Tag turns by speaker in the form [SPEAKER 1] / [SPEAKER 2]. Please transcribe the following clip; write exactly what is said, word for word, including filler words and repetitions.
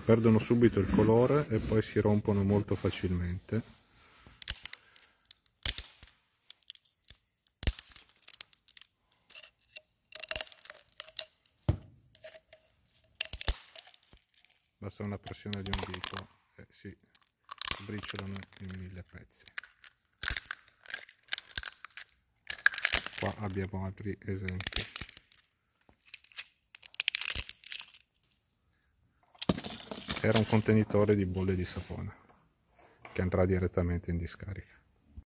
[SPEAKER 1] perdono subito il colore e poi si rompono molto facilmente. Basta una pressione di un dito e si sbriciolano in mille pezzi. Qua abbiamo altri esempi. Era un contenitore di bolle di sapone che andrà direttamente in discarica.